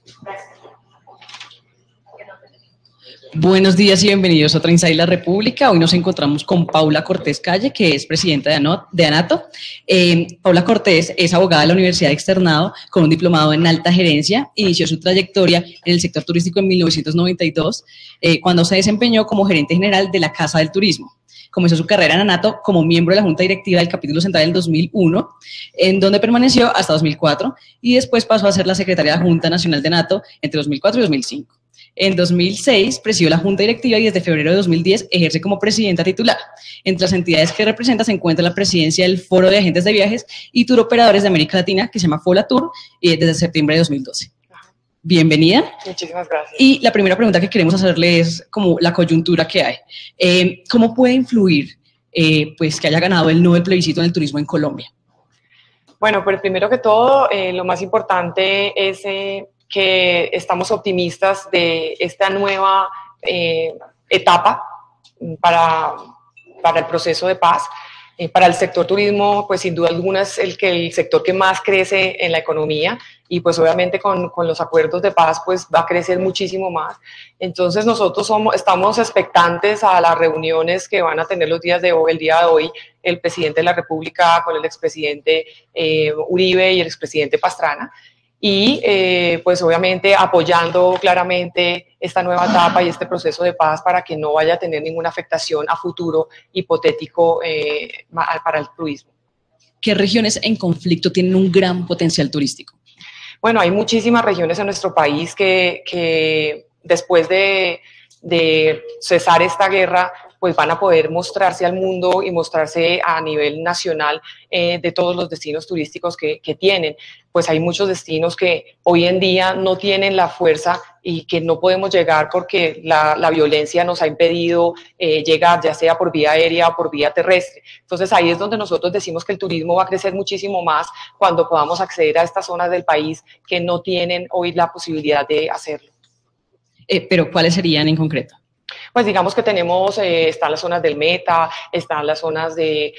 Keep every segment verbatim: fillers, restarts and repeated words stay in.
Buenos días y bienvenidos a otra Inside La República. Hoy nos encontramos con Paula Cortés Calle, que es presidenta de ANATO. Eh, Paula Cortés es abogada de la Universidad Externado con un diplomado en alta gerencia. Inició su trayectoria en el sector turístico en mil novecientos noventa y dos, eh, cuando se desempeñó como gerente general de la Casa del Turismo. Comenzó su carrera en ANATO como miembro de la Junta Directiva del Capítulo Central en dos mil uno, en donde permaneció hasta dos mil cuatro, y después pasó a ser la secretaria de la Junta Nacional de ANATO entre dos mil cuatro y dos mil cinco. En dos mil seis presidió la Junta Directiva y desde febrero de dos mil diez ejerce como presidenta titular. Entre las entidades que representa se encuentra la presidencia del Foro de Agentes de Viajes y Tour Operadores de América Latina, que se llama FOLATUR, eh, desde septiembre de dos mil doce. Bienvenida. Muchísimas gracias. Y la primera pregunta que queremos hacerle es como la coyuntura que hay. Eh, ¿Cómo puede influir eh, pues, que haya ganado el Nobel plebiscito en el turismo en Colombia? Bueno, pues primero que todo, eh, lo más importante es eh, que estamos optimistas de esta nueva eh, etapa para, para el proceso de paz. Eh, para el sector turismo, pues sin duda alguna es el, que, el sector que más crece en la economía y pues obviamente con, con los acuerdos de paz pues va a crecer muchísimo más. Entonces nosotros somos, estamos expectantes a las reuniones que van a tener los días de hoy, el día de hoy, el presidente de la República con el expresidente eh, Uribe y el expresidente Pastrana. Y eh, pues obviamente apoyando claramente esta nueva etapa y este proceso de paz para que no vaya a tener ninguna afectación a futuro hipotético eh, para el turismo. ¿Qué regiones en conflicto tienen un gran potencial turístico? Bueno, hay muchísimas regiones en nuestro país que, que después de, de cesar esta guerra pues van a poder mostrarse al mundo y mostrarse a nivel nacional eh, de todos los destinos turísticos que, que tienen. Pues hay muchos destinos que hoy en día no tienen la fuerza y que no podemos llegar porque la, la violencia nos ha impedido eh, llegar, ya sea por vía aérea o por vía terrestre. Entonces ahí es donde nosotros decimos que el turismo va a crecer muchísimo más cuando podamos acceder a estas zonas del país que no tienen hoy la posibilidad de hacerlo. Eh, ¿Pero cuáles serían en concreto? Pues digamos que tenemos, eh, están las zonas del Meta, están las zonas de,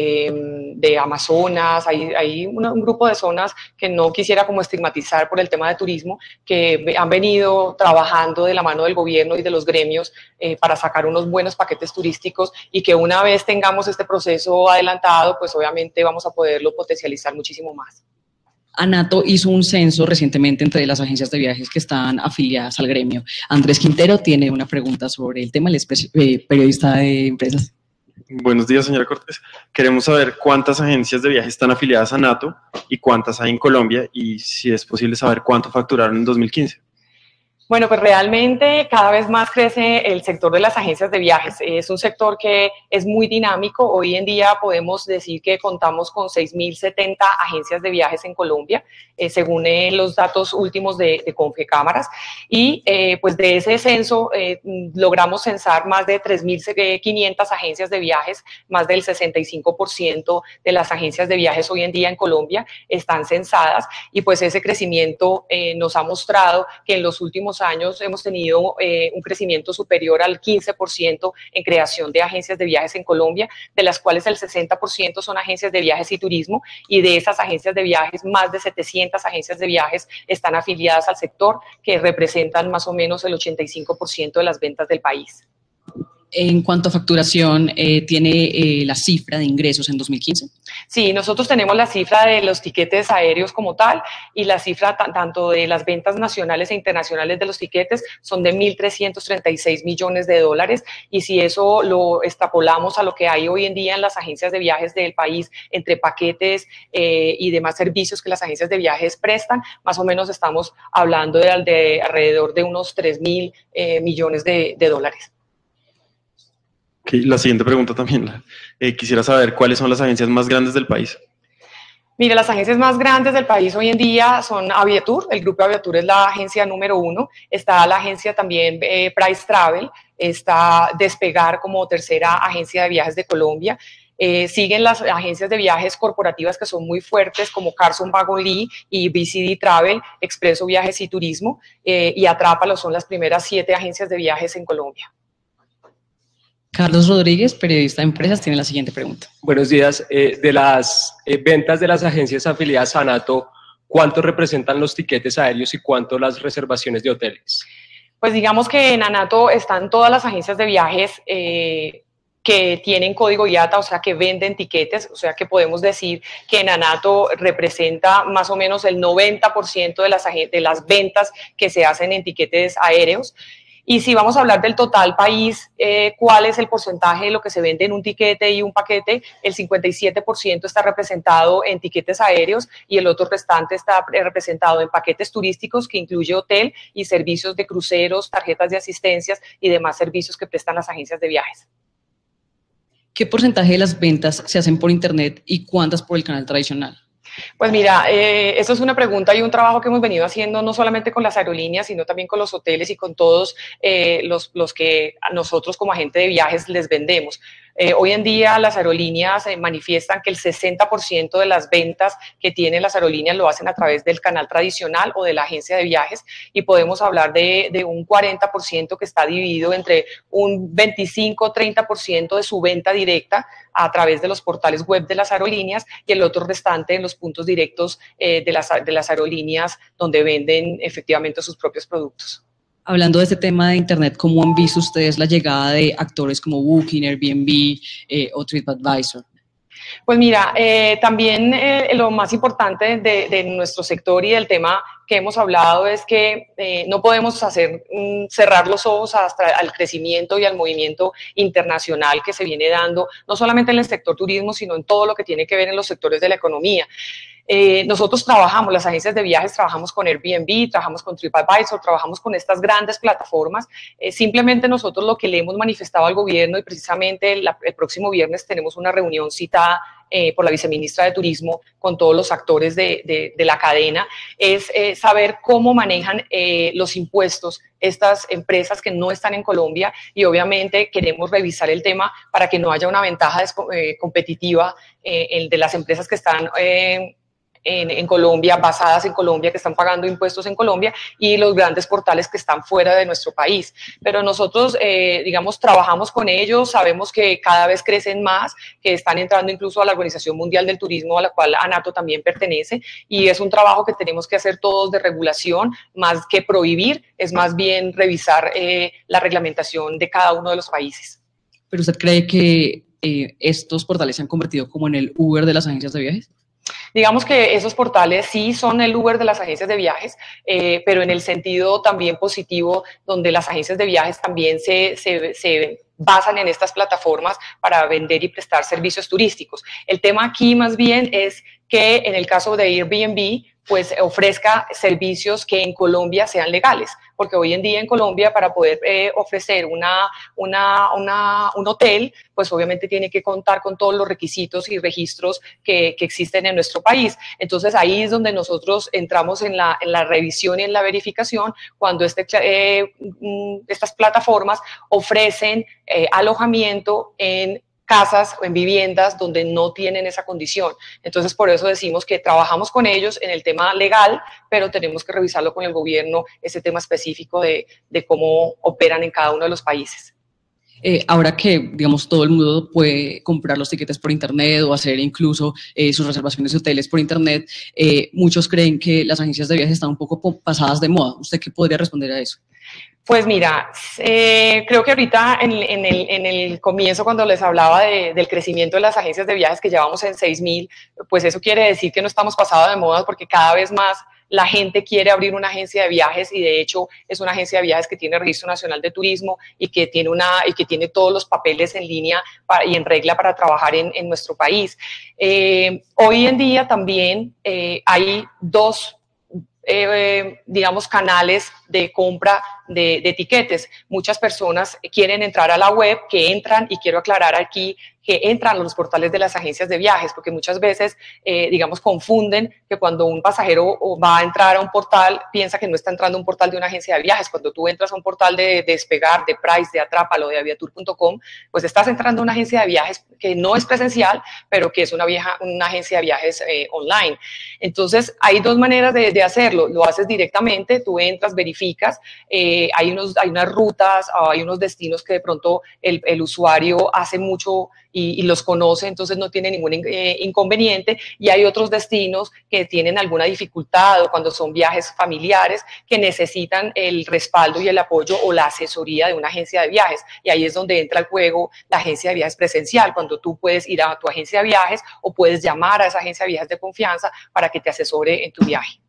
de, de Amazonas, hay, hay un, un grupo de zonas que no quisiera como estigmatizar por el tema de turismo, que han venido trabajando de la mano del gobierno y de los gremios eh, para sacar unos buenos paquetes turísticos y que una vez tengamos este proceso adelantado, pues obviamente vamos a poderlo potencializar muchísimo más. ANATO hizo un censo recientemente entre las agencias de viajes que están afiliadas al gremio. Andrés Quintero tiene una pregunta sobre el tema, él es periodista de empresas. Buenos días, señora Cortés. Queremos saber cuántas agencias de viajes están afiliadas a ANATO y cuántas hay en Colombia y si es posible saber cuánto facturaron en dos mil quince. Bueno, pues realmente cada vez más crece el sector de las agencias de viajes. Es un sector que es muy dinámico. Hoy en día podemos decir que contamos con seis mil setenta agencias de viajes en Colombia, eh, según eh, los datos últimos de, de Confecámaras. Y eh, pues de ese censo eh, logramos censar más de tres mil quinientas agencias de viajes, más del sesenta y cinco por ciento de las agencias de viajes hoy en día en Colombia están censadas. Y pues ese crecimiento eh, nos ha mostrado que en los últimos años hemos tenido eh, un crecimiento superior al quince por ciento en creación de agencias de viajes en Colombia, de las cuales el sesenta por ciento son agencias de viajes y turismo, y de esas agencias de viajes, más de setecientas agencias de viajes están afiliadas al sector, que representan más o menos el ochenta y cinco por ciento de las ventas del país. En cuanto a facturación, eh, ¿tiene eh, la cifra de ingresos en dos mil quince? Sí, nosotros tenemos la cifra de los tiquetes aéreos como tal y la cifra tanto de las ventas nacionales e internacionales de los tiquetes son de mil trescientos treinta y seis millones de dólares, y si eso lo extrapolamos a lo que hay hoy en día en las agencias de viajes del país, entre paquetes eh, y demás servicios que las agencias de viajes prestan, más o menos estamos hablando de, de alrededor de unos tres mil eh, millones de, de dólares. Okay, la siguiente pregunta también, eh, quisiera saber cuáles son las agencias más grandes del país. Mira, las agencias más grandes del país hoy en día son Aviatur, el grupo Aviatur es la agencia número uno, está la agencia también eh, Price Travel, está Despegar como tercera agencia de viajes de Colombia. Eh, siguen las agencias de viajes corporativas que son muy fuertes como Carson Wagon Lee y B C D Travel, Expreso Viajes y Turismo, eh, y Atrápalo son las primeras siete agencias de viajes en Colombia. Carlos Rodríguez, periodista de empresas, tiene la siguiente pregunta. Buenos días. Eh, de las eh, ventas de las agencias afiliadas a ANATO, ¿cuánto representan los tiquetes aéreos y cuánto las reservaciones de hoteles? Pues digamos que en ANATO están todas las agencias de viajes eh, que tienen código I A T A, o sea, que venden tiquetes, o sea, que podemos decir que en ANATO representa más o menos el noventa por ciento de las, de las ventas que se hacen en tiquetes aéreos. Y si vamos a hablar del total país, eh, ¿cuál es el porcentaje de lo que se vende en un tiquete y un paquete? El cincuenta y siete por ciento está representado en tiquetes aéreos y el otro restante está representado en paquetes turísticos, que incluye hotel y servicios de cruceros, tarjetas de asistencias y demás servicios que prestan las agencias de viajes. ¿Qué porcentaje de las ventas se hacen por internet y cuántas por el canal tradicional? Pues mira, eh, eso es una pregunta y un trabajo que hemos venido haciendo no solamente con las aerolíneas, sino también con los hoteles y con todos eh, los, los que nosotros como agente de viajes les vendemos. Eh, hoy en día las aerolíneas eh, manifiestan que el sesenta por ciento de las ventas que tienen las aerolíneas lo hacen a través del canal tradicional o de la agencia de viajes, y podemos hablar de, de un cuarenta por ciento que está dividido entre un veinticinco a treinta por ciento de su venta directa a través de los portales web de las aerolíneas y el otro restante en los puntos directos eh, de, las, de las aerolíneas donde venden efectivamente sus propios productos. Hablando de este tema de internet, ¿cómo han visto ustedes la llegada de actores como Booking, Airbnb eh, o TripAdvisor? Pues mira, eh, también eh, lo más importante de, de nuestro sector y del tema que hemos hablado es que eh, no podemos hacer mm, cerrar los ojos hasta al crecimiento y al movimiento internacional que se viene dando, no solamente en el sector turismo, sino en todo lo que tiene que ver en los sectores de la economía. Eh, nosotros trabajamos, las agencias de viajes, trabajamos con Airbnb, trabajamos con TripAdvisor, trabajamos con estas grandes plataformas. Eh, simplemente nosotros lo que le hemos manifestado al gobierno, y precisamente la, el próximo viernes tenemos una reunión citada eh, por la viceministra de Turismo con todos los actores de, de, de la cadena, es eh, saber cómo manejan eh, los impuestos estas empresas que no están en Colombia, y obviamente queremos revisar el tema para que no haya una ventaja eh, competitiva eh, el de las empresas que están eh, En, en Colombia, basadas en Colombia, que están pagando impuestos en Colombia, y los grandes portales que están fuera de nuestro país. Pero nosotros, eh, digamos, trabajamos con ellos, sabemos que cada vez crecen más, que están entrando incluso a la Organización Mundial del Turismo, a la cual ANATO también pertenece, y es un trabajo que tenemos que hacer todos de regulación, más que prohibir, es más bien revisar eh, la reglamentación de cada uno de los países. ¿Pero usted cree que eh, estos portales se han convertido como en el Uber de las agencias de viajes? Digamos que esos portales sí son el Uber de las agencias de viajes, eh, pero en el sentido también positivo, donde las agencias de viajes también se, se, se basan en estas plataformas para vender y prestar servicios turísticos. El tema aquí más bien es que en el caso de Airbnb, pues ofrezca servicios que en Colombia sean legales, porque hoy en día en Colombia para poder eh, ofrecer una, una, una, un hotel, pues obviamente tiene que contar con todos los requisitos y registros que, que existen en nuestro país. Entonces ahí es donde nosotros entramos en la, en la revisión y en la verificación, cuando este, eh, estas plataformas ofrecen eh, alojamiento en casas o en viviendas donde no tienen esa condición. Entonces, por eso decimos que trabajamos con ellos en el tema legal, pero tenemos que revisarlo con el gobierno, ese tema específico de, de cómo operan en cada uno de los países. Eh, ahora que, digamos, todo el mundo puede comprar los tiquetes por internet o hacer incluso eh, sus reservaciones de hoteles por internet, eh, muchos creen que las agencias de viajes están un poco pasadas de moda. ¿Usted qué podría responder a eso? Pues mira, eh, creo que ahorita en, en, el, en el comienzo, cuando les hablaba de, del crecimiento de las agencias de viajes, que llevamos en seis mil, pues eso quiere decir que no estamos pasados de moda, porque cada vez más la gente quiere abrir una agencia de viajes, y de hecho es una agencia de viajes que tiene Registro Nacional de Turismo y que tiene, una, y que tiene todos los papeles en línea para, y en regla para trabajar en, en nuestro país. Eh, hoy en día también eh, hay dos Eh, digamos, canales de compra de, de tiquetes. Muchas personas quieren entrar a la web, que entran, y quiero aclarar aquí que entran a los portales de las agencias de viajes, porque muchas veces, eh, digamos, confunden que cuando un pasajero va a entrar a un portal, piensa que no está entrando a un portal de una agencia de viajes. Cuando tú entras a un portal de, de Despegar, de Price, de Atrápalo, de Aviatur punto com, pues estás entrando a una agencia de viajes que no es presencial, pero que es una, vieja, una agencia de viajes eh, online. Entonces, hay dos maneras de, de hacerlo. Lo haces directamente, tú entras, verificas planificas, eh, hay, unos, hay unas rutas, hay unos destinos que de pronto el, el usuario hace mucho y, y los conoce, entonces no tiene ningún eh, inconveniente, y hay otros destinos que tienen alguna dificultad o cuando son viajes familiares que necesitan el respaldo y el apoyo o la asesoría de una agencia de viajes, y ahí es donde entra el juego la agencia de viajes presencial, cuando tú puedes ir a tu agencia de viajes o puedes llamar a esa agencia de viajes de confianza para que te asesore en tu viaje.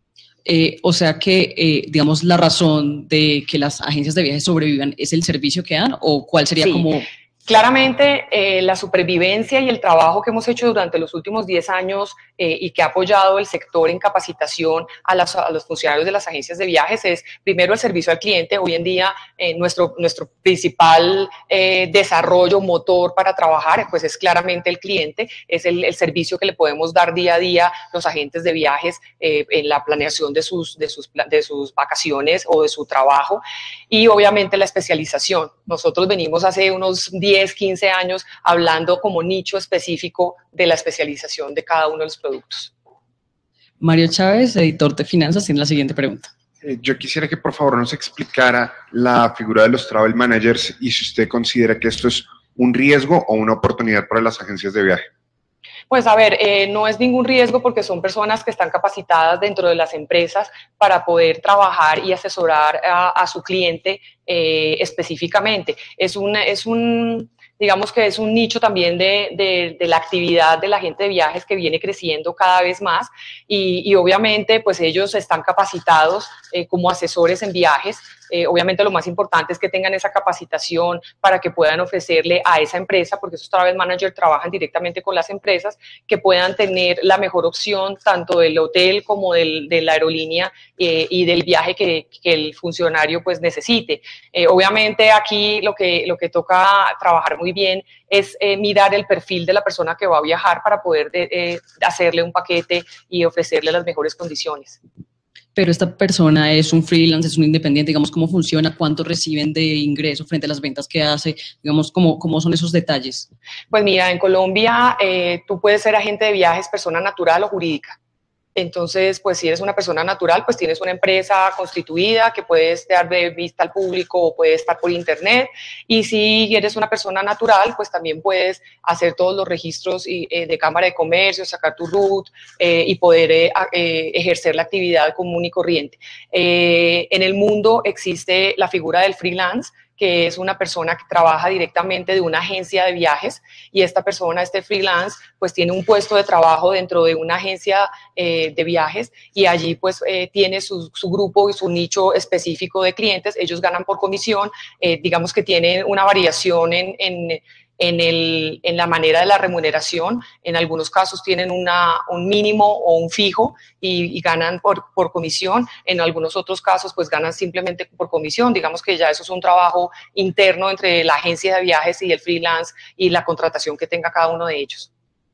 Eh, o sea que, eh, digamos, la razón de que las agencias de viajes sobrevivan es el servicio que dan, o cuál sería Sí. como... Claramente, eh, la supervivencia y el trabajo que hemos hecho durante los últimos diez años eh, y que ha apoyado el sector en capacitación a, las, a los funcionarios de las agencias de viajes es, primero, el servicio al cliente. Hoy en día, eh, nuestro, nuestro principal eh, desarrollo, motor para trabajar, pues es claramente el cliente, es el, el servicio que le podemos dar día a día los agentes de viajes eh, en la planeación de sus, de, sus, de sus vacaciones o de su trabajo, y obviamente la especialización. Nosotros venimos hace unos diez, quince años hablando como nicho específico de la especialización de cada uno de los productos. Mario Chávez, editor de finanzas, tiene la siguiente pregunta. Eh, yo quisiera que por favor nos explicara la figura de los travel managers y si usted considera que esto es un riesgo o una oportunidad para las agencias de viaje. Pues a ver, eh, no es ningún riesgo porque son personas que están capacitadas dentro de las empresas para poder trabajar y asesorar a, a su cliente eh, específicamente. Es un, es un, digamos que es un nicho también de, de, de la actividad de la gente de viajes que viene creciendo cada vez más y, y obviamente pues ellos están capacitados eh, como asesores en viajes. Eh, obviamente lo más importante es que tengan esa capacitación para que puedan ofrecerle a esa empresa, porque esos travel managers trabajan directamente con las empresas, que puedan tener la mejor opción tanto del hotel como del, de la aerolínea eh, y del viaje que, que el funcionario pues necesite. Eh, obviamente aquí lo que, lo que toca trabajar muy bien es eh, mirar el perfil de la persona que va a viajar para poder de, eh, hacerle un paquete y ofrecerle las mejores condiciones. Pero esta persona es un freelance, es un independiente, digamos, ¿cómo funciona? ¿Cuánto reciben de ingreso frente a las ventas que hace? Digamos, ¿cómo, cómo son esos detalles? Pues mira, en Colombia eh, tú puedes ser agente de viajes, persona natural o jurídica. Entonces, pues si eres una persona natural, pues tienes una empresa constituida que puedes dar de vista al público o puede estar por internet. Y si eres una persona natural, pues también puedes hacer todos los registros y, eh, de Cámara de Comercio, sacar tu R U T eh, y poder eh, eh, ejercer la actividad común y corriente. Eh, en el mundo existe la figura del freelance, que es una persona que trabaja directamente de una agencia de viajes, y esta persona, este freelance, pues tiene un puesto de trabajo dentro de una agencia eh, de viajes y allí pues eh, tiene su, su grupo y su nicho específico de clientes. Ellos ganan por comisión, eh, digamos que tienen una variación en, en En, el, en la manera de la remuneración. En algunos casos tienen una, un mínimo o un fijo y, y ganan por, por comisión. En algunos otros casos pues ganan simplemente por comisión. Digamos que ya eso es un trabajo interno entre la agencia de viajes y el freelance y la contratación que tenga cada uno de ellos.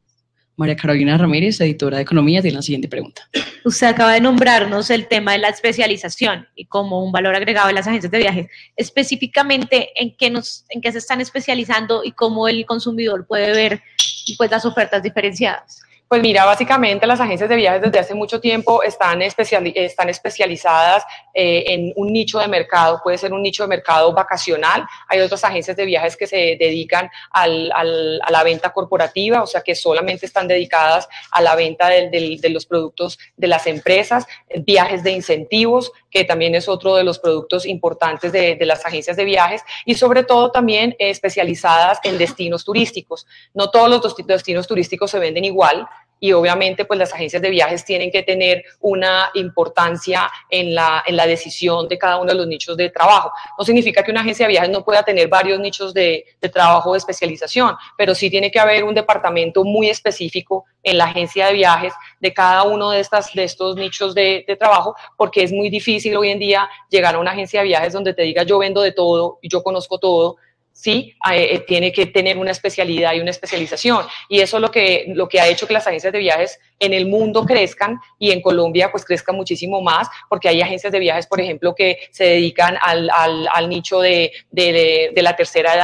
María Carolina Ramírez, editora de Economía, tiene la siguiente pregunta. Usted acaba de nombrarnos el tema de la especialización y como un valor agregado de las agencias de viajes. Específicamente, ¿en qué, nos, en qué se están especializando y cómo el consumidor puede ver pues, las ofertas diferenciadas? Pues mira, básicamente las agencias de viajes desde hace mucho tiempo están, especiali están especializadas eh, en un nicho de mercado. Puede ser un nicho de mercado vacacional. Hay otras agencias de viajes que se dedican al, al, a la venta corporativa, o sea que solamente están dedicadas a la venta de, de, de los productos de las empresas. Viajes de incentivos, que también es otro de los productos importantes de, de las agencias de viajes, y sobre todo también eh, especializadas en destinos turísticos. No todos los destinos turísticos se venden igual, y obviamente pues las agencias de viajes tienen que tener una importancia en la, en la decisión de cada uno de los nichos de trabajo. No significa que una agencia de viajes no pueda tener varios nichos de, de trabajo de especialización, pero sí tiene que haber un departamento muy específico en la agencia de viajes de cada uno de, estas, de estos nichos de, de trabajo, porque es muy difícil hoy en día llegar a una agencia de viajes donde te diga yo vendo de todo y yo conozco todo. Sí, eh, tiene que tener una especialidad y una especialización, y eso es lo que, lo que ha hecho que las agencias de viajes en el mundo crezcan, y en Colombia pues crezcan muchísimo más, porque hay agencias de viajes, por ejemplo, que se dedican al, al, al nicho de, de, de, de la tercera edad,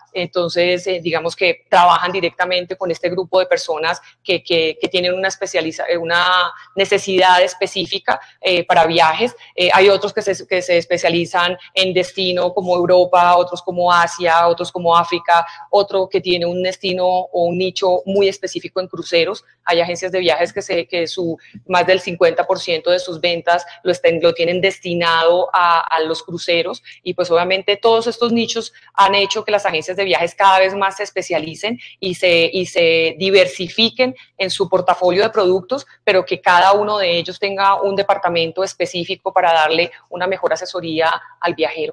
entonces eh, digamos que trabajan directamente con este grupo de personas que, que, que tienen una, especializa una necesidad específica eh, para viajes. Eh, hay otros que se, que se especializan en destino como Europa, otros como Asia, otros como África, otro que tiene un destino o un nicho muy específico en cruceros. Hay agencias de viajes que, se, que su, más del cincuenta por ciento de sus ventas lo, estén, lo tienen destinado a, a los cruceros, y pues obviamente todos estos nichos han hecho que las agencias de viajes cada vez más se especialicen y se, y se diversifiquen en su portafolio de productos, pero que cada uno de ellos tenga un departamento específico para darle una mejor asesoría al viajero.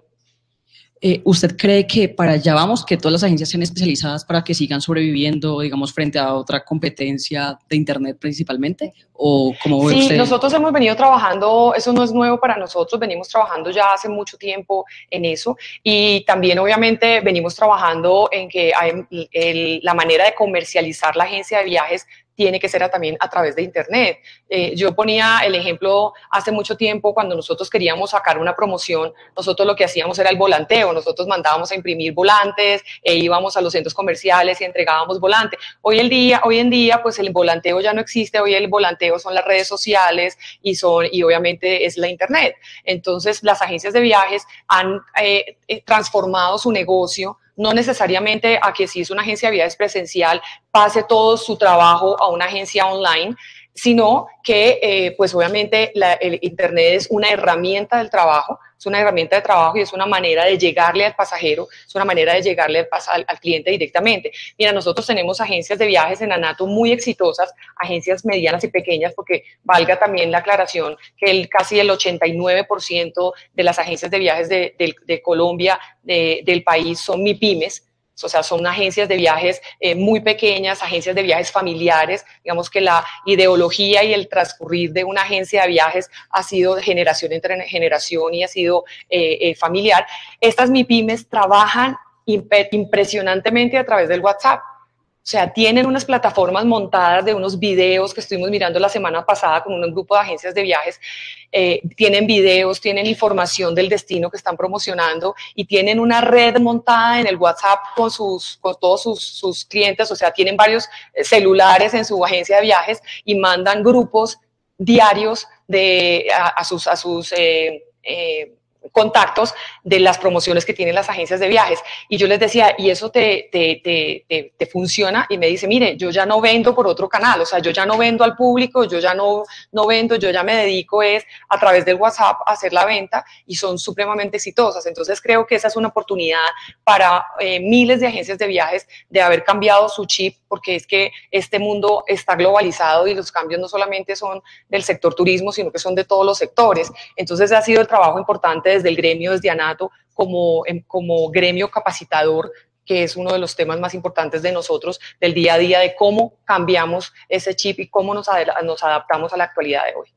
Eh, ¿Usted cree que para allá vamos, que todas las agencias sean especializadas para que sigan sobreviviendo, digamos, frente a otra competencia de Internet principalmente? ¿O cómo ve Sí, usted? Nosotros hemos venido trabajando, eso no es nuevo para nosotros, venimos trabajando ya hace mucho tiempo en eso, y también obviamente venimos trabajando en que hay, el, la manera de comercializar la agencia de viajes tiene que ser a, también a través de Internet. Eh, yo ponía el ejemplo hace mucho tiempo, cuando nosotros queríamos sacar una promoción, nosotros lo que hacíamos era el volanteo, nosotros mandábamos a imprimir volantes, e íbamos a los centros comerciales y entregábamos volantes. Hoy, el día, hoy en día, pues el volanteo ya no existe, hoy el volanteo son las redes sociales y, son, y obviamente es la Internet. Entonces, las agencias de viajes han eh, transformado su negocio, no necesariamente a que si es una agencia de viajes presencial pase todo su trabajo a una agencia online, sino que eh, pues obviamente la, el Internet es una herramienta del trabajo, es una herramienta de trabajo y es una manera de llegarle al pasajero, es una manera de llegarle al, al, al cliente directamente. Mira, nosotros tenemos agencias de viajes en ANATO muy exitosas, agencias medianas y pequeñas, porque valga también la aclaración que el, casi el ochenta y nueve por ciento de las agencias de viajes de, de, de Colombia, de, del país, son MIPYMES. O sea, son agencias de viajes eh, muy pequeñas, agencias de viajes familiares. Digamos que la ideología y el transcurrir de una agencia de viajes ha sido de generación entre generación y ha sido eh, eh, familiar. Estas MIPYMES trabajan impresionantemente a través del WhatsApp. O sea, tienen unas plataformas montadas de unos videos que estuvimos mirando la semana pasada con un grupo de agencias de viajes. Eh, tienen videos, tienen información del destino que están promocionando y tienen una red montada en el WhatsApp con, sus, con todos sus, sus clientes. O sea, tienen varios celulares en su agencia de viajes y mandan grupos diarios de, a, a sus, a sus eh, eh, contactos de las promociones que tienen las agencias de viajes. Y yo les decía, ¿y eso te, te, te, te, te funciona? Y me dice, mire, yo ya no vendo por otro canal, o sea, yo ya no vendo al público, yo ya no, no vendo, yo ya me dedico es a través del WhatsApp a hacer la venta, y son supremamente exitosas. Entonces creo que esa es una oportunidad para eh, miles de agencias de viajes de haber cambiado su chip, porque es que este mundo está globalizado y los cambios no solamente son del sector turismo, sino que son de todos los sectores. Entonces ha sido el trabajo importante desde el gremio, desde ANATO, como, como gremio capacitador, que es uno de los temas más importantes de nosotros, del día a día, de cómo cambiamos ese chip y cómo nos, ad, nos adaptamos a la actualidad de hoy.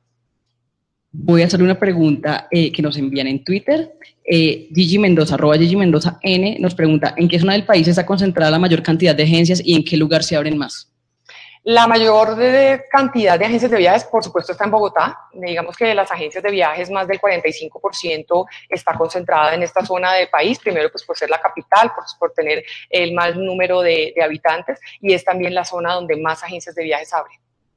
Voy a hacer una pregunta eh, que nos envían en Twitter. Eh, Gigi Mendoza, arroba Gigi Mendoza N, nos pregunta, ¿en qué zona del país está concentrada la mayor cantidad de agencias y en qué lugar se abren más? La mayor de cantidad de agencias de viajes, por supuesto, está en Bogotá. Digamos que de las agencias de viajes, más del cuarenta y cinco por ciento está concentrada en esta zona del país. Primero, pues por ser la capital, por, por tener el más número de, de habitantes, y es también la zona donde más agencias de viajes abren.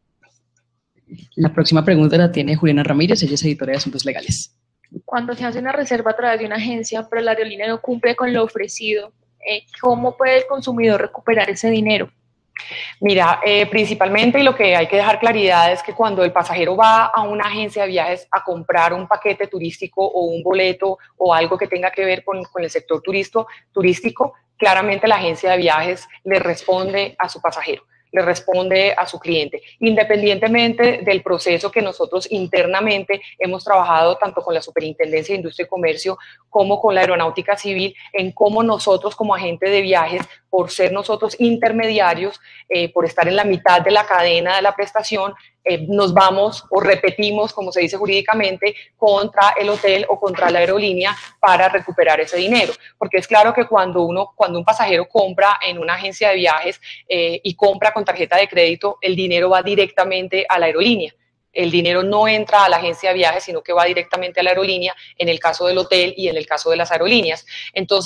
La próxima pregunta la tiene Juliana Ramírez, ella es editora de Asuntos Legales. Cuando se hace una reserva a través de una agencia, pero la aerolínea no cumple con lo ofrecido, eh, ¿cómo puede el consumidor recuperar ese dinero? Mira, eh, principalmente, y lo que hay que dejar claridad es que cuando el pasajero va a una agencia de viajes a comprar un paquete turístico o un boleto o algo que tenga que ver con, con el sector turisto, turístico, claramente la agencia de viajes le responde a su pasajero, le responde a su cliente, independientemente del proceso que nosotros internamente hemos trabajado tanto con la Superintendencia de Industria y Comercio como con la Aeronáutica Civil, en cómo nosotros como agente de viajes, por ser nosotros intermediarios, eh, por estar en la mitad de la cadena de la prestación, eh, nos vamos o repetimos, como se dice jurídicamente, contra el hotel o contra la aerolínea para recuperar ese dinero. Porque es claro que cuando, uno, cuando un pasajero compra en una agencia de viajes eh, y compra con tarjeta de crédito, el dinero va directamente a la aerolínea. El dinero no entra a la agencia de viajes, sino que va directamente a la aerolínea, en el caso del hotel y en el caso de las aerolíneas. Entonces,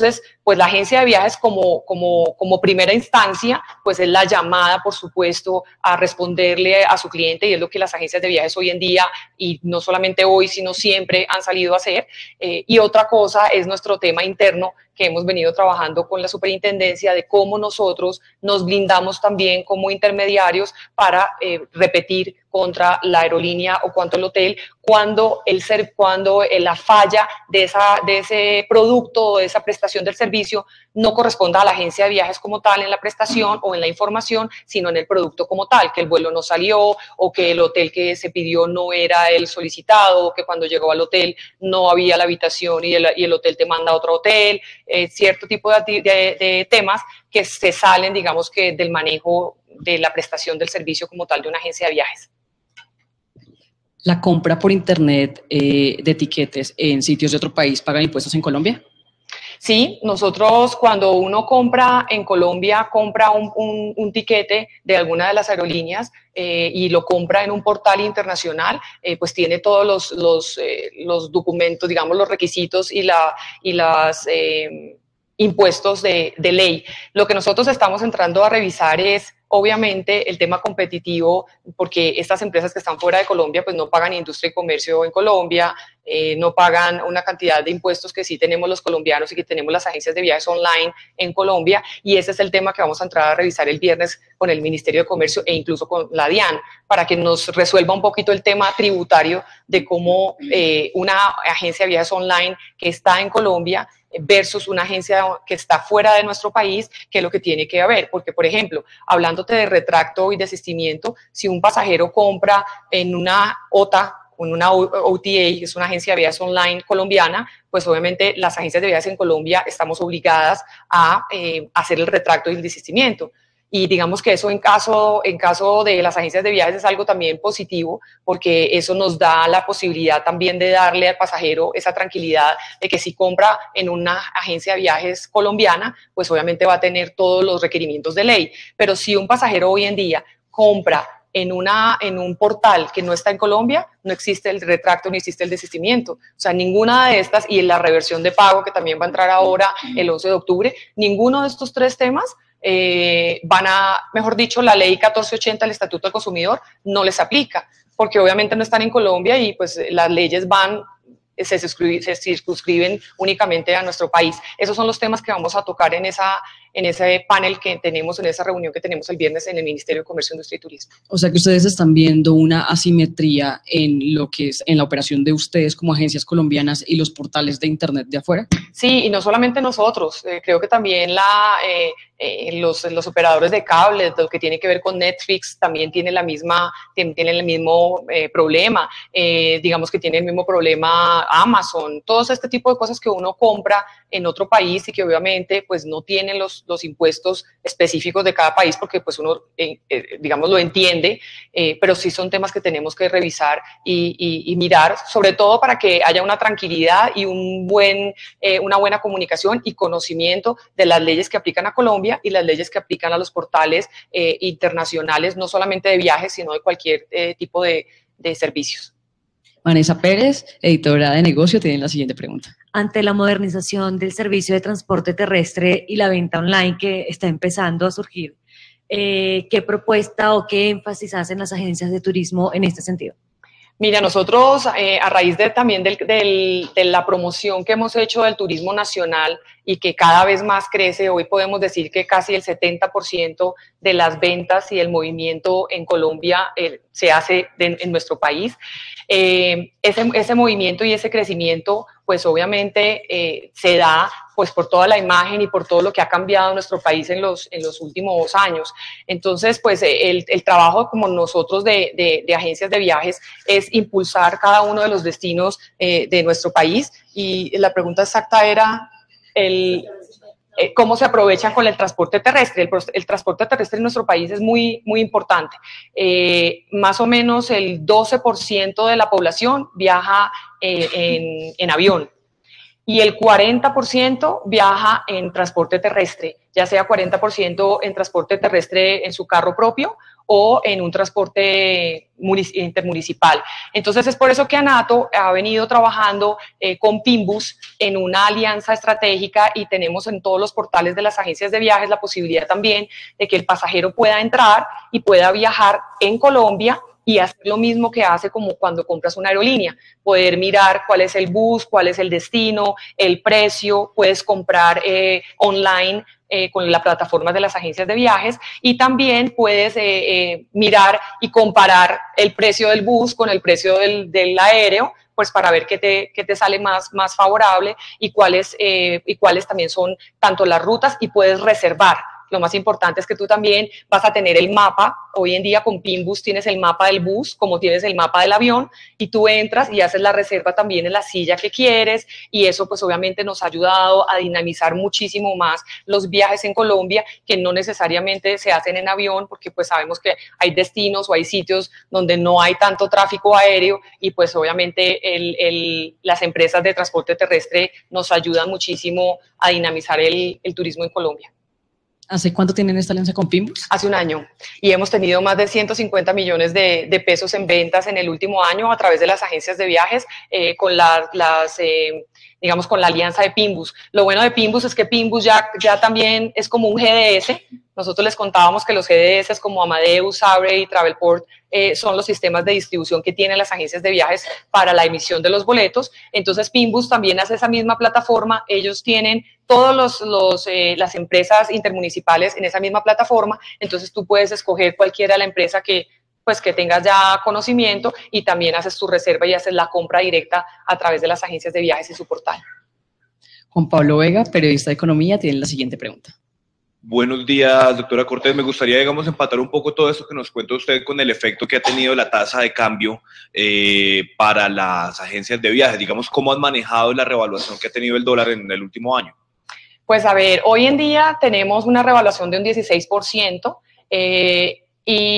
pues la agencia de viajes como, como, como primera instancia, pues es la llamada, por supuesto, a responderle a su cliente, y es lo que las agencias de viajes hoy en día, y no solamente hoy, sino siempre han salido a hacer. Eh, y otra cosa es nuestro tema interno, que hemos venido trabajando con la superintendencia, de cómo nosotros nos blindamos también como intermediarios para eh, repetir contra la aerolínea o contra el hotel cuando, el ser, cuando la falla de, esa, de ese producto o de esa prestación del servicio no corresponda a la agencia de viajes como tal en la prestación o en la información, sino en el producto como tal, que el vuelo no salió o que el hotel que se pidió no era el solicitado, o que cuando llegó al hotel no había la habitación y el, y el hotel te manda a otro hotel, eh, cierto tipo de, de, de temas que se salen, digamos, que del manejo de la prestación del servicio como tal de una agencia de viajes. ¿La compra por internet eh, de tiquetes en sitios de otro país pagan impuestos en Colombia? Sí, nosotros cuando uno compra en Colombia, compra un, un, un tiquete de alguna de las aerolíneas eh, y lo compra en un portal internacional, eh, pues tiene todos los, los, eh, los documentos, digamos, los requisitos y, la, y las eh, impuestos de, de ley. Lo que nosotros estamos entrando a revisar es, obviamente, el tema competitivo, porque estas empresas que están fuera de Colombia pues no pagan industria y comercio en Colombia, eh, no pagan una cantidad de impuestos que sí tenemos los colombianos y que tenemos las agencias de viajes online en Colombia, y ese es el tema que vamos a entrar a revisar el viernes con el Ministerio de Comercio e incluso con la DIAN, para que nos resuelva un poquito el tema tributario de cómo eh, una agencia de viajes online que está en Colombia versus una agencia que está fuera de nuestro país, qué es lo que tiene que haber. Porque, por ejemplo, hablándote de retracto y desistimiento, si un pasajero compra en una O T A, en una O T A, que es una agencia de viajes online colombiana, pues obviamente las agencias de viajes en Colombia estamos obligadas a eh, hacer el retracto y el desistimiento. Y digamos que eso en caso, en caso de las agencias de viajes es algo también positivo, porque eso nos da la posibilidad también de darle al pasajero esa tranquilidad de que si compra en una agencia de viajes colombiana, pues obviamente va a tener todos los requerimientos de ley. Pero si un pasajero hoy en día compra en, una, en un portal que no está en Colombia, no existe el retracto ni existe el desistimiento. O sea, ninguna de estas, y en la reversión de pago que también va a entrar ahora el once de octubre, ninguno de estos tres temas Eh, van a, mejor dicho, la ley catorce ochenta del Estatuto del Consumidor no les aplica, porque obviamente no están en Colombia y pues las leyes van, se, se circunscriben únicamente a nuestro país. Esos son los temas que vamos a tocar en, esa, en ese panel que tenemos, en esa reunión que tenemos el viernes en el Ministerio de Comercio, Industria y Turismo. O sea que ustedes están viendo una asimetría en lo que es en la operación de ustedes como agencias colombianas y los portales de internet de afuera. Sí, y no solamente nosotros, eh, creo que también la, eh, eh, los, los operadores de cable, lo que tiene que ver con Netflix, también tiene la misma, tienen el mismo eh, problema, eh, digamos que tiene el mismo problema Amazon, todo este tipo de cosas que uno compra en otro país y que obviamente pues no tienen los, los impuestos específicos de cada país, porque pues uno, eh, eh, digamos, lo entiende, eh, pero sí son temas que tenemos que revisar y, y, y mirar, sobre todo para que haya una tranquilidad y un buen, eh, una buena comunicación y conocimiento de las leyes que aplican a Colombia y las leyes que aplican a los portales eh, internacionales, no solamente de viajes, sino de cualquier eh, tipo de, de servicios. Vanessa Pérez, editora de negocio, tiene la siguiente pregunta. Ante la modernización del servicio de transporte terrestre y la venta online que está empezando a surgir, eh, ¿qué propuesta o qué énfasis hacen las agencias de turismo en este sentido? Mira, nosotros eh, a raíz de, también del, del, de la promoción que hemos hecho del turismo nacional y que cada vez más crece, hoy podemos decir que casi el setenta por ciento de las ventas y el movimiento en Colombia eh, se hace de, en nuestro país. Eh, ese, ese movimiento y ese crecimiento, pues obviamente eh, se da pues por toda la imagen y por todo lo que ha cambiado en nuestro país en los, en los últimos años. Entonces, pues el, el trabajo como nosotros de, de, de agencias de viajes es impulsar cada uno de los destinos eh, de nuestro país, y la pregunta exacta era el, eh, cómo se aprovechan con el transporte terrestre. El, el transporte terrestre en nuestro país es muy, muy importante. Eh, más o menos el doce por ciento de la población viaja eh, en, en avión, y el cuarenta por ciento viaja en transporte terrestre. ya sea cuarenta por ciento en transporte terrestre en su carro propio o en un transporte intermunicipal. Entonces es por eso que ANATO ha venido trabajando eh, con Pimbus en una alianza estratégica y tenemos en todos los portales de las agencias de viajes la posibilidad también de que el pasajero pueda entrar y pueda viajar en Colombia y hacer lo mismo que hace como cuando compras una aerolínea, poder mirar cuál es el bus, cuál es el destino, el precio, puedes comprar eh, online eh, con la plataforma de las agencias de viajes y también puedes eh, eh, mirar y comparar el precio del bus con el precio del, del aéreo, pues para ver qué te, qué te sale más, más favorable y cuáles, eh, y cuáles también son tanto las rutas y puedes reservar. Lo más importante es que tú también vas a tener el mapa. Hoy en día con Pimbus tienes el mapa del bus, como tienes el mapa del avión, y tú entras y haces la reserva también en la silla que quieres, y eso pues obviamente nos ha ayudado a dinamizar muchísimo más los viajes en Colombia, que no necesariamente se hacen en avión, porque pues sabemos que hay destinos o hay sitios donde no hay tanto tráfico aéreo, y pues obviamente el, el, las empresas de transporte terrestre nos ayudan muchísimo a dinamizar el, el turismo en Colombia. ¿Hace cuánto tienen esta alianza con Pimbus? Hace un año, y hemos tenido más de ciento cincuenta millones de, de pesos en ventas en el último año a través de las agencias de viajes eh, con la, las, eh, digamos, con la alianza de Pimbus. Lo bueno de Pimbus es que Pimbus ya, ya también es como un G D S. Nosotros les contábamos que los G D S como Amadeus, Sabre y Travelport eh, son los sistemas de distribución que tienen las agencias de viajes para la emisión de los boletos. Entonces Pimbus también hace esa misma plataforma. Ellos tienen todas los, los, eh, las empresas intermunicipales en esa misma plataforma. Entonces tú puedes escoger cualquiera de la empresa que, pues, que tengas ya conocimiento, y también haces tu reserva y haces la compra directa a través de las agencias de viajes y su portal. Juan Pablo Vega, periodista de Economía, tiene la siguiente pregunta. Buenos días, doctora Cortés. Me gustaría, digamos, empatar un poco todo esto que nos cuenta usted con el efecto que ha tenido la tasa de cambio eh, para las agencias de viajes. Digamos, ¿cómo han manejado la revaluación que ha tenido el dólar en el último año? Pues a ver, hoy en día tenemos una revaluación de un dieciséis por ciento eh,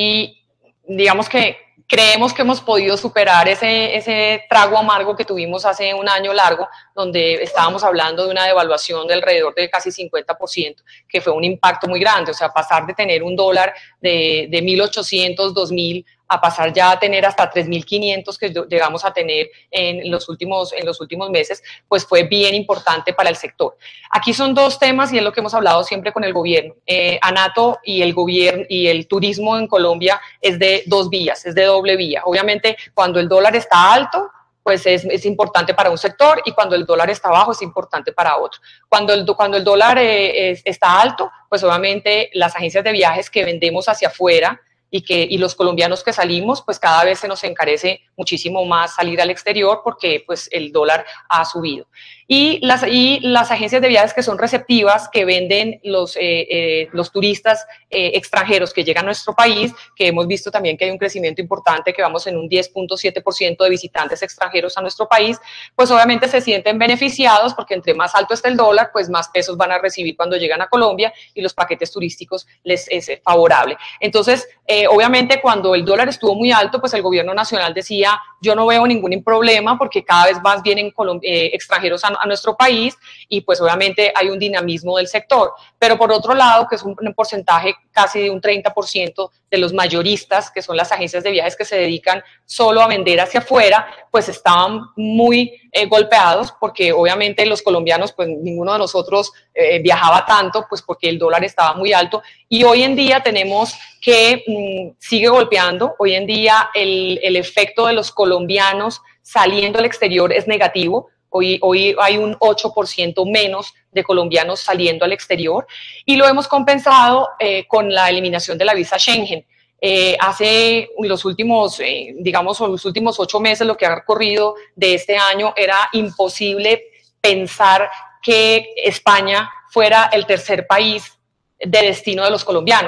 y digamos que creemos que hemos podido superar ese, ese trago amargo que tuvimos hace un año largo, donde estábamos hablando de una devaluación de alrededor de casi cincuenta por ciento, que fue un impacto muy grande. O sea, pasar de tener un dólar de, de mil ochocientos, dos mil, a pasar ya a tener hasta tres mil quinientos que llegamos a tener en los últimos, en los últimos meses, pues fue bien importante para el sector. Aquí son dos temas y es lo que hemos hablado siempre con el gobierno. Eh, ANATO y el gobierno y el turismo en Colombia es de dos vías, es de doble vía. Obviamente, cuando el dólar está alto, pues es, es importante para un sector, y cuando el dólar está bajo es importante para otro. Cuando el, cuando el dólar eh, es, está alto, pues obviamente las agencias de viajes que vendemos hacia afuera y, que, y los colombianos que salimos, pues cada vez se nos encarece muchísimo más salir al exterior porque pues el dólar ha subido. Y las, y las agencias de viajes que son receptivas, que venden los, eh, eh, los turistas eh, extranjeros que llegan a nuestro país, que hemos visto también que hay un crecimiento importante, que vamos en un diez punto siete por ciento de visitantes extranjeros a nuestro país, pues obviamente se sienten beneficiados porque entre más alto esté el dólar, pues más pesos van a recibir cuando llegan a Colombia y los paquetes turísticos les es favorable. Entonces, eh, obviamente cuando el dólar estuvo muy alto, pues el gobierno nacional decía, yo no veo ningún problema porque cada vez más vienen eh, extranjeros a a nuestro país y pues obviamente hay un dinamismo del sector. Pero por otro lado, que es un, un porcentaje casi de un treinta por ciento de los mayoristas, que son las agencias de viajes que se dedican solo a vender hacia afuera, pues estaban muy eh, golpeados porque obviamente los colombianos, pues ninguno de nosotros eh, viajaba tanto, pues porque el dólar estaba muy alto. Y hoy en día tenemos que mmm, sigue golpeando. Hoy en día el, el efecto de los colombianos saliendo al exterior es negativo. Hoy, hoy hay un ocho por ciento menos de colombianos saliendo al exterior y lo hemos compensado eh, con la eliminación de la visa Schengen. Eh, hace los últimos, eh, digamos, los últimos ocho meses, lo que ha corrido de este año, era imposible pensar que España fuera el tercer país de destino de los colombianos.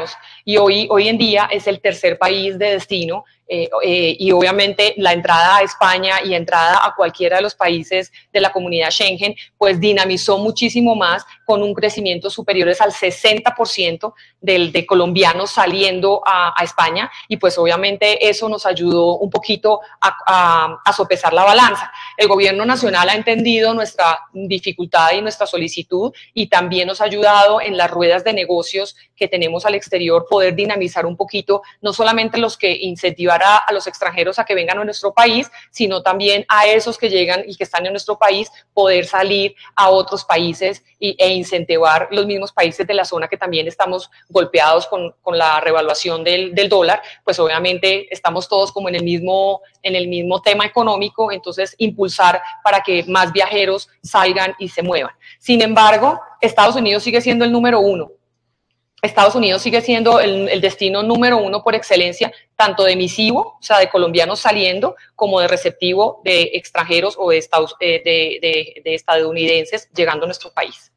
y hoy, hoy en día es el tercer país de destino. Eh, eh, y obviamente la entrada a España y entrada a cualquiera de los países de la comunidad Schengen, pues dinamizó muchísimo más con un crecimiento superiores al sesenta por ciento del, de colombianos saliendo a, a España, y pues obviamente eso nos ayudó un poquito a, a, a sopesar la balanza. El gobierno nacional ha entendido nuestra dificultad y nuestra solicitud, y también nos ha ayudado en las ruedas de negocios que tenemos al exterior poder dinamizar un poquito, no solamente los que incentivar a, a los extranjeros a que vengan a nuestro país, sino también a esos que llegan y que están en nuestro país, poder salir a otros países y, e incentivar los mismos países de la zona que también estamos golpeados con, con la revaluación del, del dólar. Pues obviamente estamos todos como en el mismo, en el mismo tema económico, entonces impulsar para que más viajeros salgan y se muevan. Sin embargo, Estados Unidos sigue siendo el número uno. Estados Unidos sigue siendo el, el destino número uno por excelencia, tanto de emisivo, o sea, de colombianos saliendo, como de receptivo de extranjeros o de, estados, eh, de, de, de estadounidenses llegando a nuestro país.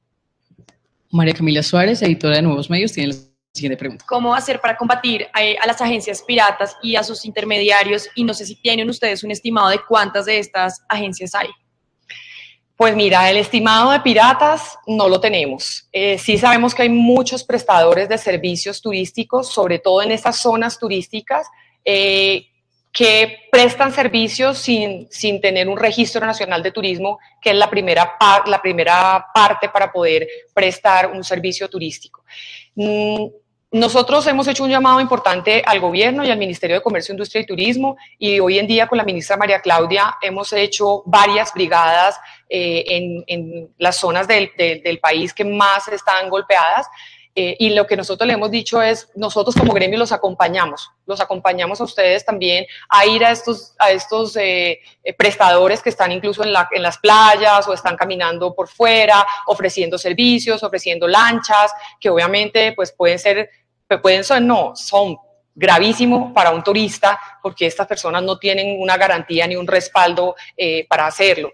María Camila Suárez, editora de Nuevos Medios, tiene la siguiente pregunta. ¿Cómo hacer para combatir a, a las agencias piratas y a sus intermediarios? Y no sé si tienen ustedes un estimado de cuántas de estas agencias hay. Pues mira, el estimado de piratas no lo tenemos. Eh, sí sabemos que hay muchos prestadores de servicios turísticos, sobre todo en estas zonas turísticas, eh, que prestan servicios sin, sin tener un registro nacional de turismo, que es la primera, par, la primera parte para poder prestar un servicio turístico. Mm, Nosotros hemos hecho un llamado importante al gobierno y al Ministerio de Comercio, Industria y Turismo, y hoy en día con la ministra María Claudia hemos hecho varias brigadas eh, en, en las zonas del, de, del país que más están golpeadas. Eh, y lo que nosotros le hemos dicho es, nosotros como gremio los acompañamos, los acompañamos a ustedes también a ir a estos, a estos eh, prestadores que están incluso en, la, en las playas o están caminando por fuera, ofreciendo servicios, ofreciendo lanchas, que obviamente pues pueden ser, pueden ser, no, son gravísimos para un turista, porque estas personas no tienen una garantía ni un respaldo eh, para hacerlo.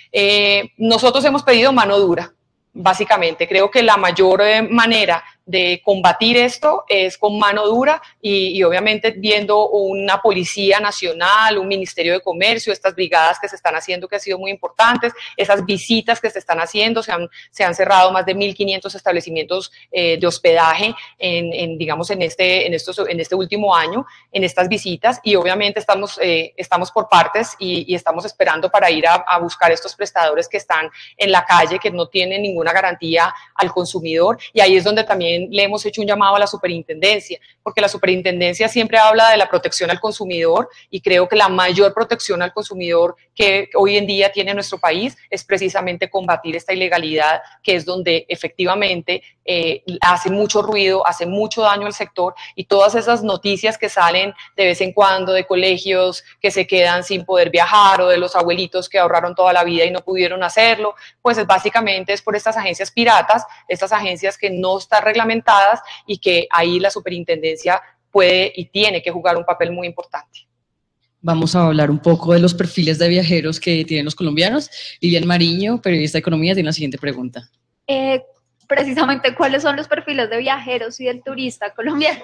Eh, nosotros hemos pedido mano dura. Básicamente, creo que la mayor eh, manera de combatir esto es con mano dura y, y obviamente viendo una policía nacional, un ministerio de comercio, estas brigadas que se están haciendo que han sido muy importantes, esas visitas que se están haciendo, se han, se han cerrado más de mil quinientos establecimientos eh, de hospedaje en, en, digamos, en este, en, estos, en este último año, en estas visitas, y obviamente estamos, eh, estamos por partes y, y estamos esperando para ir a, a buscar estos prestadores que están en la calle, que no tienen ninguna garantía al consumidor, y ahí es donde también le hemos hecho un llamado a la superintendencia, porque la superintendencia siempre habla de la protección al consumidor, y creo que la mayor protección al consumidor que hoy en día tiene nuestro país es precisamente combatir esta ilegalidad, que es donde efectivamente eh, hace mucho ruido, hace mucho daño al sector, y todas esas noticias que salen de vez en cuando de colegios que se quedan sin poder viajar, o de los abuelitos que ahorraron toda la vida y no pudieron hacerlo, pues es básicamente es por estas agencias piratas, estas agencias que no están reglamentadas, y que ahí la superintendencia puede y tiene que jugar un papel muy importante. Vamos a hablar un poco de los perfiles de viajeros que tienen los colombianos. Lilian Mariño, periodista de Economía, tiene la siguiente pregunta. Eh, precisamente, ¿cuáles son los perfiles de viajeros y del turista colombiano?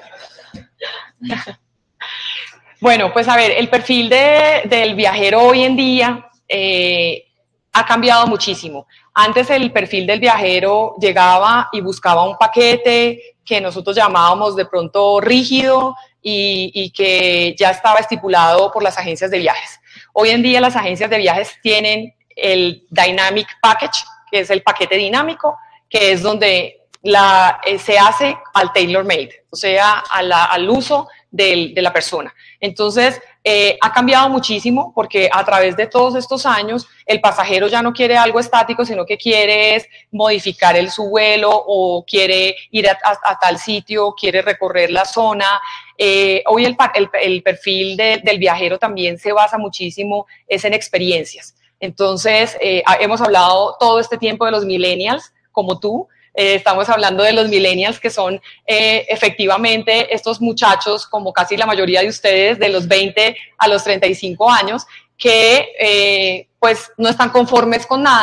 Bueno, pues a ver, el perfil de, del viajero hoy en día eh, ha cambiado muchísimo. Antes el perfil del viajero llegaba y buscaba un paquete que nosotros llamábamos de pronto rígido y, y que ya estaba estipulado por las agencias de viajes. Hoy en día las agencias de viajes tienen el Dynamic Package, que es el paquete dinámico, que es donde la, eh, se hace al tailor-made, o sea, a la, al uso del, de la persona. Entonces, eh, ha cambiado muchísimo, porque a través de todos estos años el pasajero ya no quiere algo estático, sino que quiere es modificar el, su vuelo, o quiere ir a, a, a tal sitio, quiere recorrer la zona. Eh, hoy el, el, el perfil de, del viajero también se basa muchísimo es en experiencias. Entonces, eh, hemos hablado todo este tiempo de los millennials, como tú. Eh, estamos hablando de los millennials, que son eh, efectivamente estos muchachos, como casi la mayoría de ustedes, de los veinte a los treinta y cinco años, que eh, pues no están conformes con nada,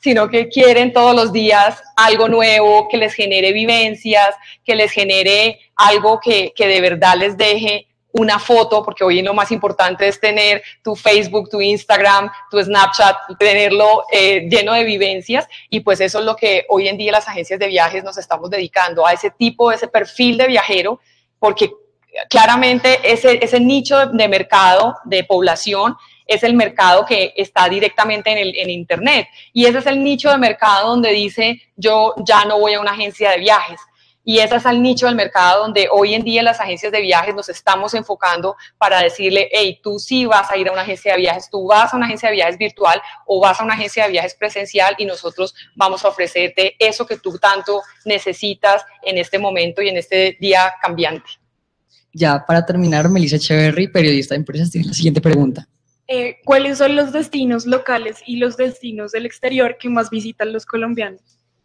sino que quieren todos los días algo nuevo, que les genere vivencias, que les genere algo que, que de verdad les deje una foto, porque hoy lo más importante es tener tu Facebook, tu Instagram, tu Snapchat, tenerlo eh, lleno de vivencias, y pues eso es lo que hoy en día las agencias de viajes nos estamos dedicando, a ese tipo, ese perfil de viajero, porque claramente ese, ese nicho de, de mercado, de población, es el mercado que está directamente en, el, en Internet, y ese es el nicho de mercado donde dice, yo ya no voy a una agencia de viajes. Y ese es el nicho del mercado donde hoy en día las agencias de viajes nos estamos enfocando para decirle, hey, tú sí vas a ir a una agencia de viajes, tú vas a una agencia de viajes virtual o vas a una agencia de viajes presencial y nosotros vamos a ofrecerte eso que tú tanto necesitas en este momento y en este día cambiante. Ya para terminar, Melissa Echeverry, periodista de empresas, tiene la siguiente pregunta. Eh, ¿Cuáles son los destinos locales y los destinos del exterior que más visitan los colombianos?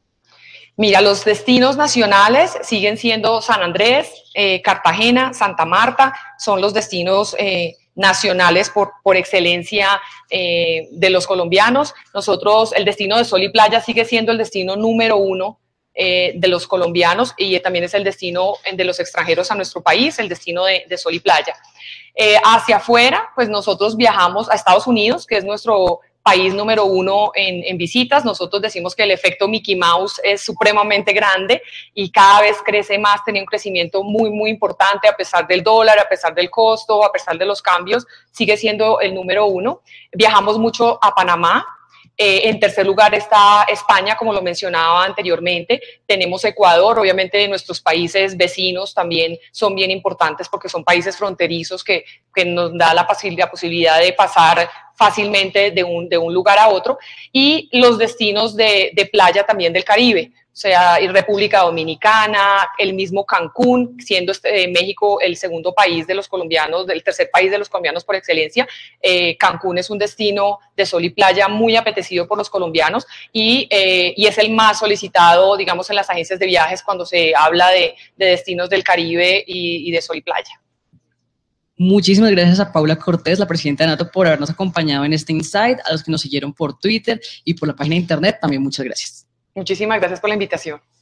Mira, los destinos nacionales siguen siendo San Andrés, eh, Cartagena, Santa Marta, son los destinos eh, nacionales por, por excelencia eh, de los colombianos. Nosotros, el destino de Sol y Playa sigue siendo el destino número uno eh, de los colombianos y también es el destino de los extranjeros a nuestro país, el destino de, de Sol y Playa. Eh, hacia afuera, pues nosotros viajamos a Estados Unidos, que es nuestro país número uno en, en visitas. Nosotros decimos que el efecto Mickey Mouse es supremamente grande y cada vez crece más, tiene un crecimiento muy, muy importante a pesar del dólar, a pesar del costo, a pesar de los cambios, sigue siendo el número uno. Viajamos mucho a Panamá. Eh, en tercer lugar está España, como lo mencionaba anteriormente. Tenemos Ecuador, obviamente nuestros países vecinos también son bien importantes porque son países fronterizos que, que nos da la, la posibilidad de pasar fácilmente de un, de un lugar a otro. Y los destinos de, de playa también del Caribe, o sea, República Dominicana, el mismo Cancún, siendo este, México el segundo país de los colombianos, el tercer país de los colombianos por excelencia. Eh, Cancún es un destino de sol y playa muy apetecido por los colombianos y, eh, y es el más solicitado, digamos, en las agencias de viajes cuando se habla de, de destinos del Caribe y, y de sol y playa. Muchísimas gracias a Paula Cortés, la presidenta de ANATO, por habernos acompañado en este Insight, a los que nos siguieron por Twitter y por la página de internet, también muchas gracias. Muchísimas gracias por la invitación.